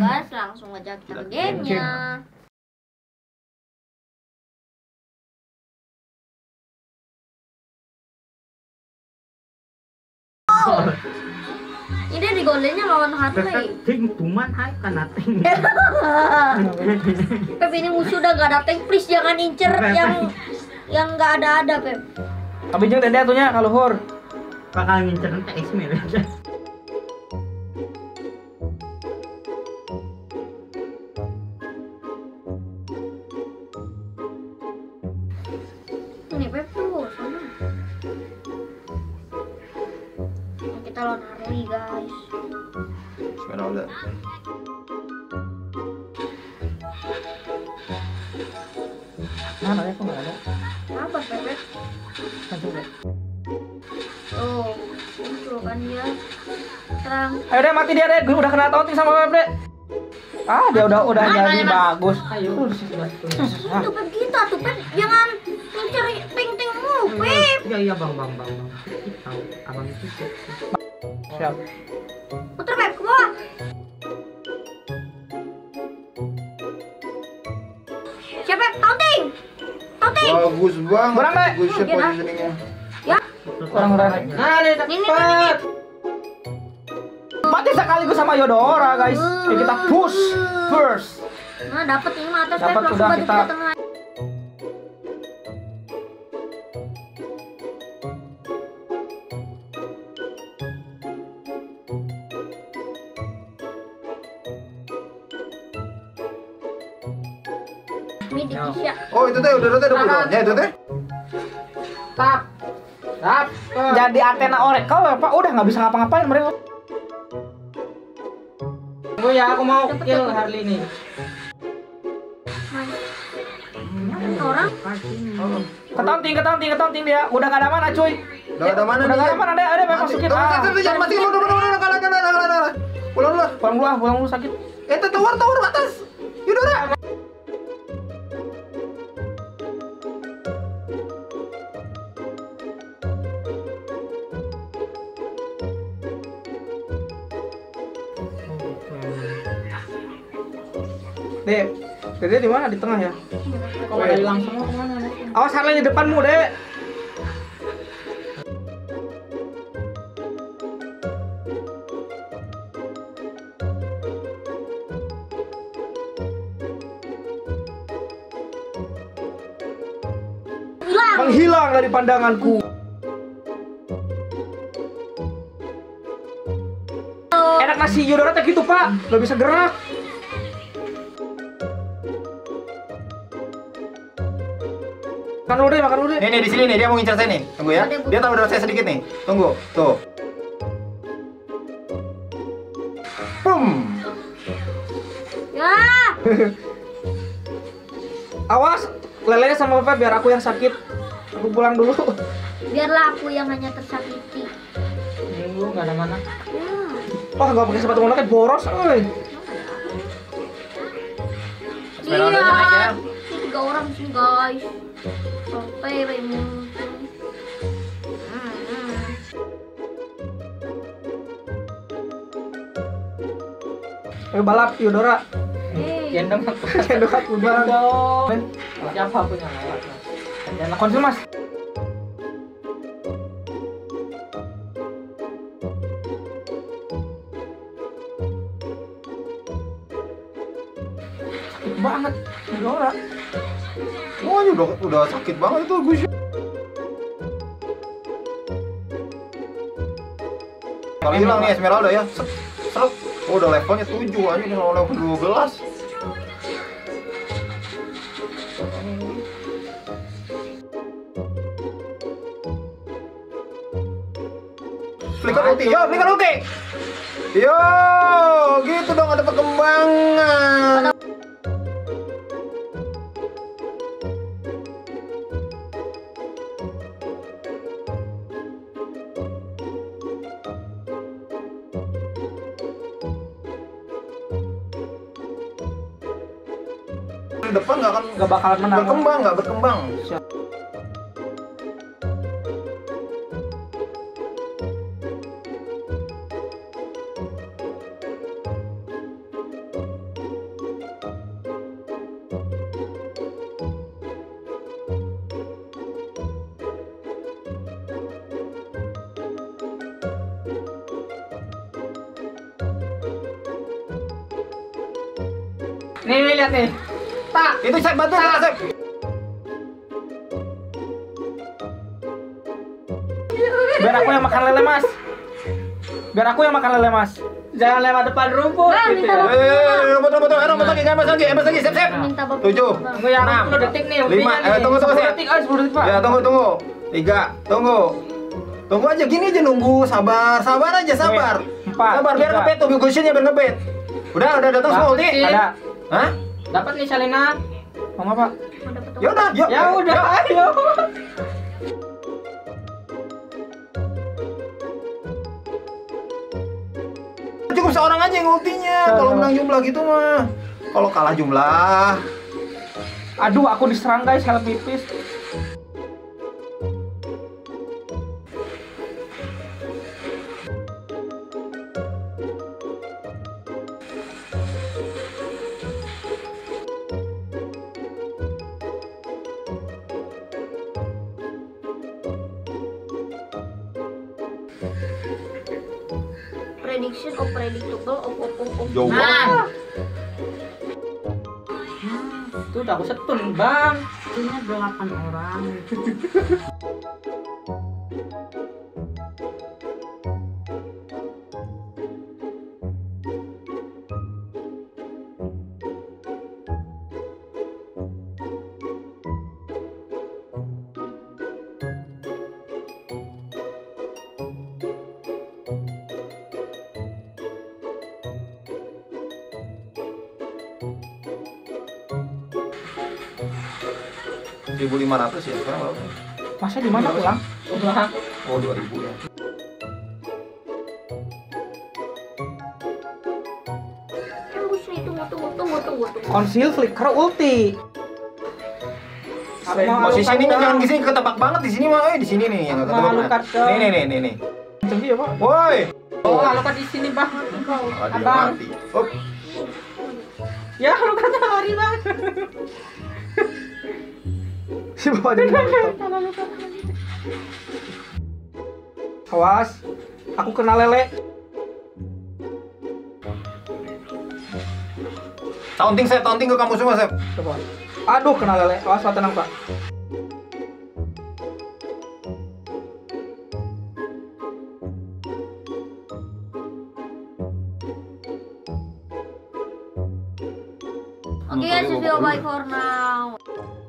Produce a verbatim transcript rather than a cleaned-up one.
guys, langsung aja kita gamenya. Oh. Ini digolinnya lawan Harley. Ting tuman hai kan ting. Pep, ini musuh udah gak ada tank, please jangan incer yang yang gak ada-ada, Pep. Tapi jeung dede atunya ka luhur. Bakal ngincer teh Ismail. Ini Pep tuh sana. Nah, kita lawan Harley, guys. Esmeralda. Nah, ada kok enggak ada. Apa, Pep? Kan coba. Tuh, muncul kan dia. Terang. Ayo deh mati dia deh, gue udah kena taunting sama Pep deh. Ah, dia udah udah Ayo, jadi ayo, Mas. bagus. Ayo. Itu Pep kita tuh, Pep. Jangan ngincer ting-tingmu, Pep. Iya iya bang bang bang. Tahu abang itu. Siap. Putar, Pep, ke bawah. Siap, Pep, taunting. Taunting. Bagus banget. Berang, Dek. Bagus shot Mungkin, ah. positioningnya. Ya. Orang-orang. Nah, nih Ini, ini, Cepet. Mati sekaligus sama Yodora, guys. Oke, kita push first. Nah, dapat ini mah atas, Pep, Dapat, langsung udah, baju kita- ke tengah. Midi Kisha. Oh itu teh udah udah udah udah. Ya itu teh. tap. Tap. Jadi Athena Oracle ya, Pak. Udah nggak bisa ngapa-ngapain mereka. Tunggu ya, aku mau kill Harley nih. Orang Ketaunting, ketaunting, ketaunting dia. Udah nggak ada mana, cuy. Udah ada mana Udah nih? nggak ada mana, ada, ada, Pep, masukin. Tunggu, Ah. tunggu, jangan mati. Udah udah udah udah kalah kalah kalah kalah. Pulang dulu. Pulang dulu, ah, pulang dulu sakit. Eh tuh tower tower atas. Yudora. Dek, Dede di mana? Di tengah ya? Kok pada hilang semua kemana nih? Awas Harley di depanmu, Dek. hilang. Menghilang dari pandanganku. Enak nasi Yodora teh gitu, Pak. Gak bisa gerak. Makan dulu deh, makan dulu deh. Nih nih di sini nih dia mau ngincar saya nih. Tunggu ya. Dia tahu udah saya sedikit nih. Tunggu. Tuh. Boom. Ya. Awas, lelenya sama Pep biar aku yang sakit. Aku pulang dulu. Biarlah aku yang hanya tersakiti. Minggu nggak ada mana. Ya. Wah, gak pakai sepatu bola kayak boros, euy. Esmeralda aja naik ya. Ini tiga orang sih guys. Sampai ini. Ayo balap Yodora. Eh, Gendong aku. Cendok aku bang. Gendong. Siapa punya lewat? Jangan konsul mas. Sakit banget Yodora. Wah, ini udah udah sakit banget itu gue. Kalau hilang nih Esmeralda ya. Set, seruk. Oh, udah levelnya tujuh aja nih kalau level dua belas. Flicker ulti, yo, flicker ulti. Yo, gitu dong ada perkembangan. Depan nggak akan Gak bakalan menang. berkembang, nggak berkembang. Nih, nih lihat nih. Tak. Itu Sep, bantu tak, Sep. Biar aku yang makan lele, Mas. Biar aku yang makan lele, Mas. Jangan lewat depan rumput Bang, gitu minta ya. bapak. Eh, rumput, rumput, rumput, rumput lagi, emas lagi, emas lagi, Sep, Sep. Minta bapak. Tujuh. Bang. Tunggu ya, Enam. sepuluh detik nih. Lima, buktinya eh, nih. tunggu, tunggu, sepuluh Sep. detik, ah, sepuluh detik, Pak. Ya, tunggu, tunggu. Tiga, tunggu. Tunggu aja, gini aja nunggu, sabar, sabar aja, sabar. Empat, Sabar, biar tiga. ngebet tuh, cushion-nya biar ngebet. Udah, udah datang semua, Ulti. Dapetin. Ada. Hah? Dapat nih Shalina. Mau nggak, Pak? Mau dapet Ya udah, yuk. Ya Eh, udah, yuk. ayo. Cukup seorang aja yang ultinya. Tuh, Kalau tuh. menang jumlah gitu mah. Kalau kalah jumlah, Aduh, aku diserang guys, helm pipis. prediction of predictable of of of of. jauh Nah. banget. Tuh udah aku setun, Bang. Ini delapan orang. seribu lima ratus ya sekarang berapa? Masnya di mana pulang? Udah. Oh, dua ribu ya. Tunggu sih, tunggu tunggu tunggu tunggu tunggu. Conceal flicker ulti. Apa yang Mau Posisinya alukan jangan dong. di sini, ketebak banget di sini mah. Eh, di sini nih yang ketebak. Malu, Nah. Kartel. Nih nih nih nih nih. Tinggi ya, Pak. Woi. Oh, lalu kan di sini, Bang. Ah, dia Abang. mati. Up. Ya, lu kata lari, Bang. Si bapak jadi Naruto. Awas, aku kena lele. Taunting Sep, taunting ke kamu semua Sep. Coba. Aduh, kena lele. Awas, Pak, tenang, Pak. Oke guys, video bye for now.